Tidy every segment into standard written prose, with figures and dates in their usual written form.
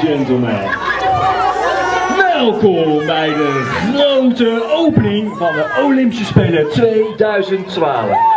gentlemen. Welkom bij de grote opening van de Olympische Spelen 2012.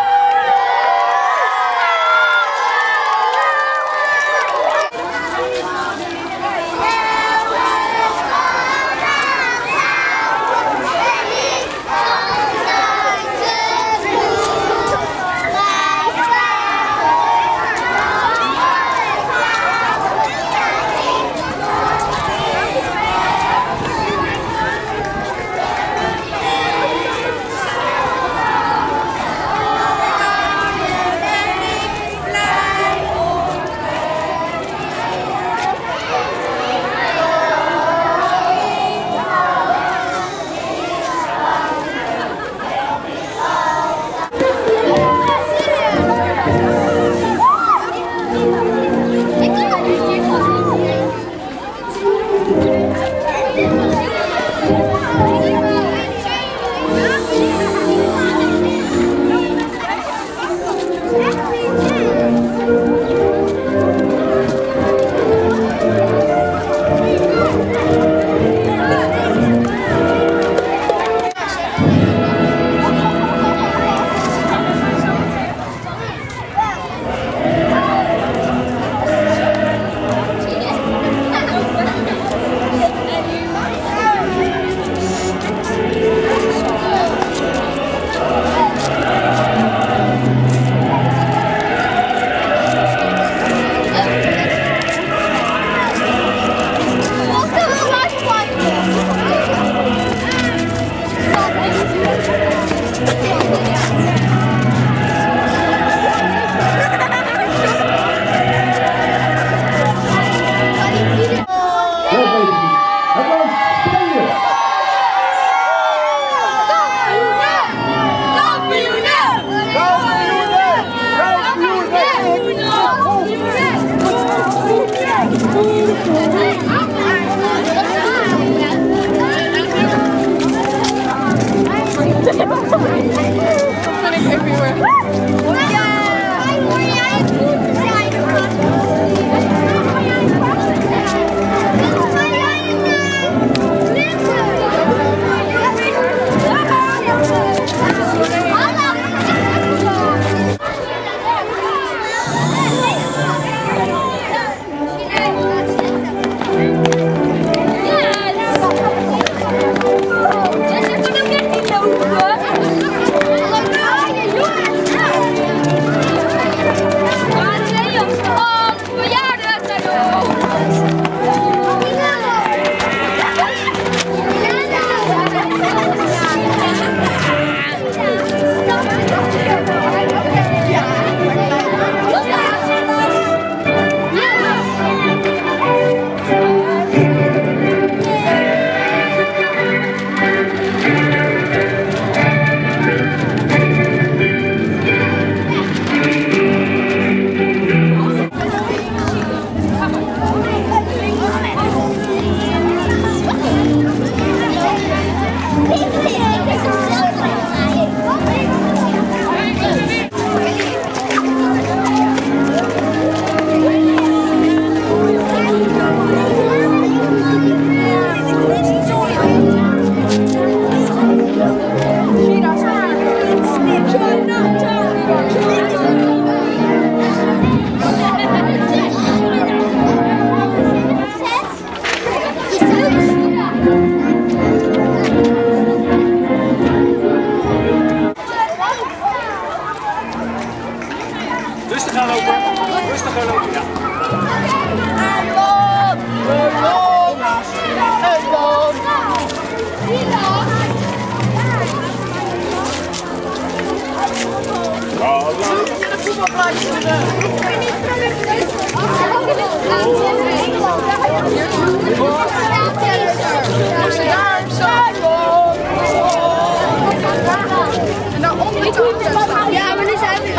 Ja, maar nu zijn we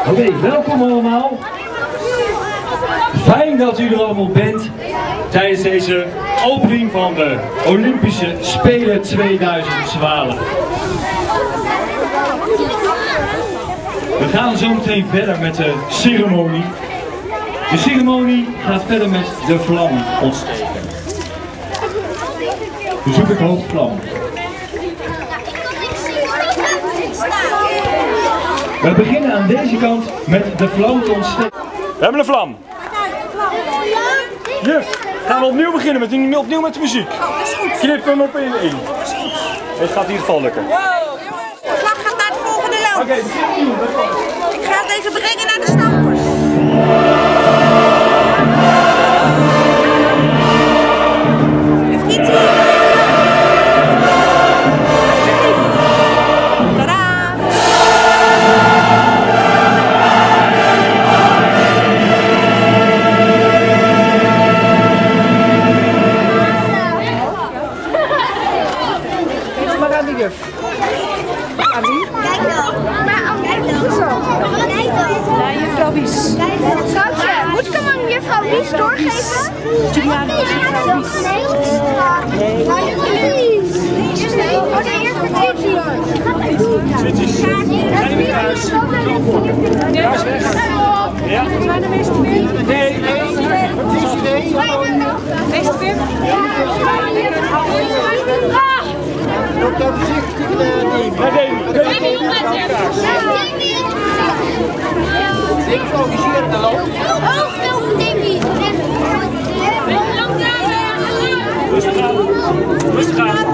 Oké, welkom allemaal. Fijn dat u er allemaal bent tijdens deze opening van de Olympische Spelen 2012. We gaan zo meteen verder met de ceremonie. De ceremonie gaat verder met de vlam ontsteken. Dus zoek ik hoofdvlam. We beginnen aan deze kant met de vlam te ontsteken. We hebben een vlam. Juf, gaan we opnieuw beginnen met de muziek. Knip hem op in één. Het gaat in ieder geval lukken. De vlag gaat naar het volgende loop. Oké, begin opnieuw. Ik ga deze brengen naar de stampers. Even niet zien. Tadaa! Maar aan de juf. Aan wie? Kijk dan. Kijk dan. Kijk dan. Ja, juffrouw Wies. Schatje, moet ik hem aan juffrouw Wies doorgeven? Juliana is juffrouw Wies. Nee. Oh nee, eerst Zwitjes. Zijn we thuis? Thuis weg. Ja. Zijn de meeste weer? Nee. Meeste weer? Dat voorzichtig nemen. Ik organiseer de loop. Rustig aan.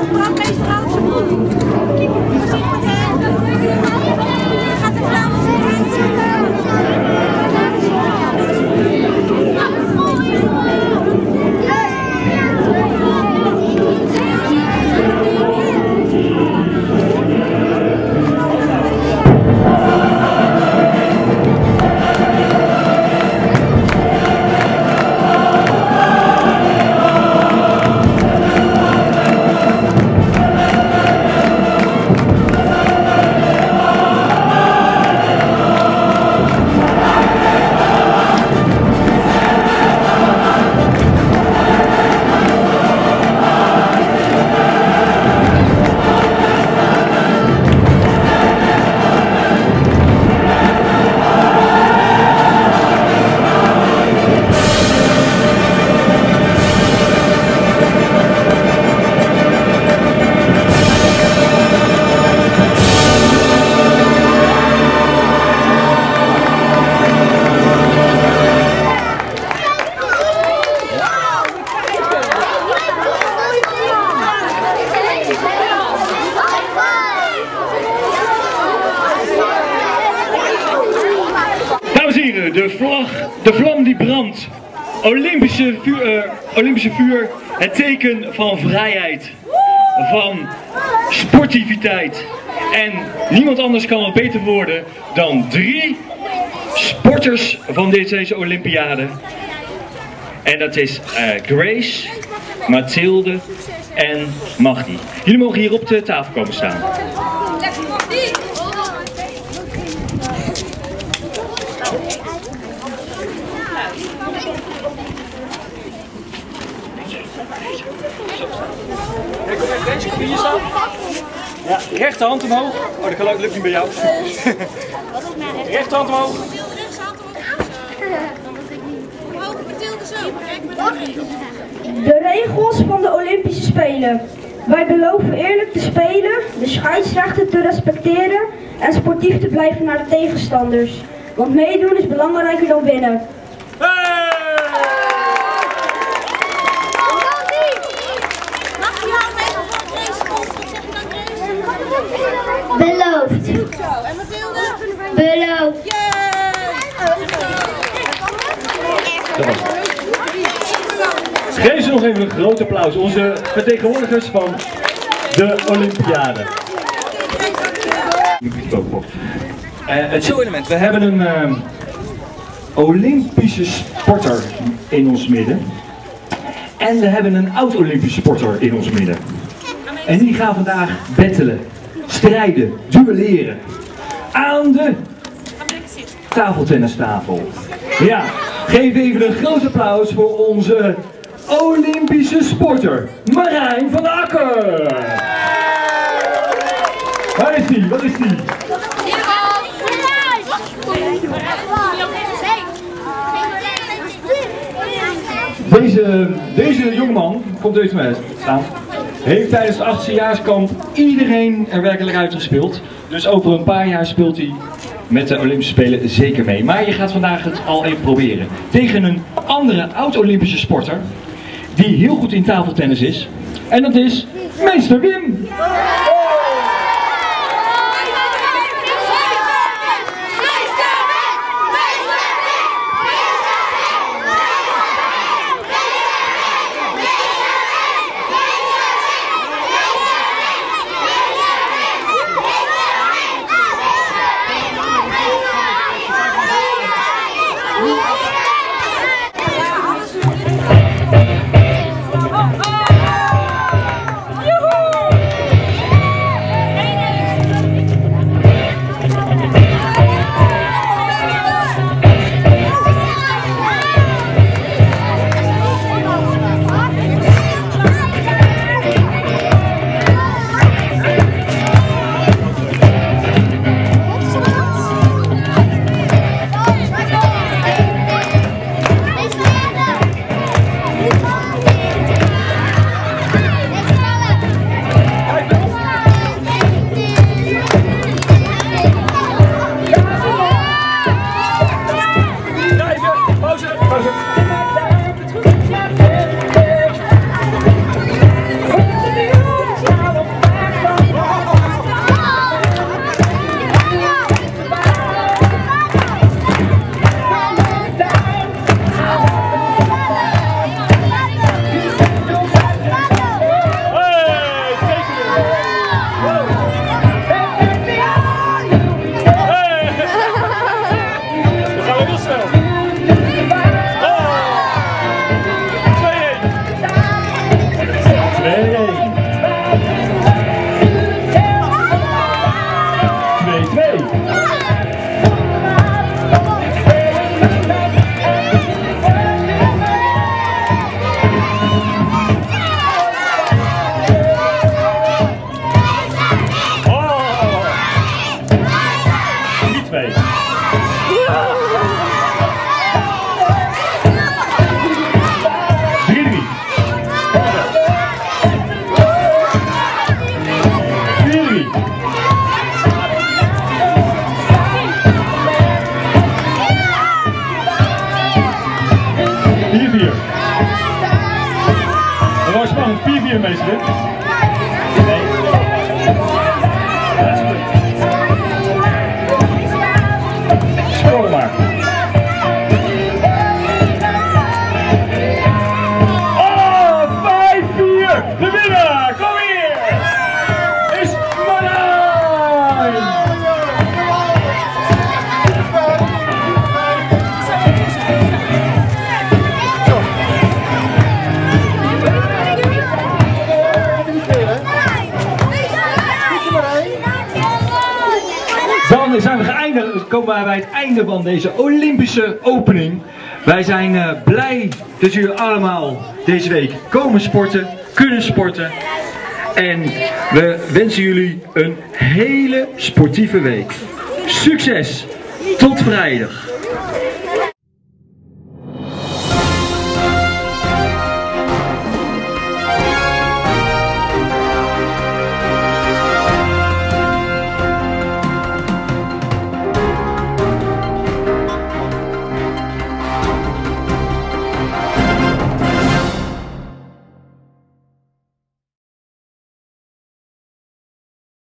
De vlam die brandt. Olympische vuur, het teken van vrijheid, van sportiviteit. En niemand anders kan het beter worden dan 3 sporters van deze Olympiade. En dat is Grace, Mathilde en Magdi. Jullie mogen hier op de tafel komen staan. Deze kun je staan. Ja, rechterhand omhoog. Oh, dat lukt niet bij jou. Rechterhand omhoog. De regels van de Olympische Spelen. Wij beloven eerlijk te spelen, de scheidsrechter te respecteren en sportief te blijven naar de tegenstanders. Want meedoen is belangrijker dan winnen. Beloofd. En Mathilde? Beloofd. Geef ze nog even een groot applaus. Onze vertegenwoordigers van de Olympiade. Het show-element. We hebben een Olympische sporter in ons midden. En we hebben een oud-Olympische sporter in ons midden. En die gaan vandaag battelen, strijden, duelleren. Aan de tafeltennistafel. Ja, geef even een groot applaus voor onze Olympische sporter, Marijn van Akker. Waar is die? Wat is die? Deze jongeman, komt even mee staan, heeft tijdens het 8e-jaarskamp iedereen er werkelijk uitgespeeld. Dus over een paar jaar speelt hij met de Olympische Spelen zeker mee. Maar je gaat vandaag het al even proberen. Tegen een andere oud-Olympische sporter, die heel goed in tafeltennis is. En dat is meester Wim. Dat was spannend, 4-4 meester. Nee. Dat is goed. Scroll maar. Oh, 5-4! De winnaar, kom hier! Is Marijn! Dan zijn we geëindigd, komen we bij het einde van deze Olympische opening. Wij zijn blij dat jullie allemaal deze week komen sporten, kunnen sporten. En we wensen jullie een hele sportieve week. Succes! Tot vrijdag!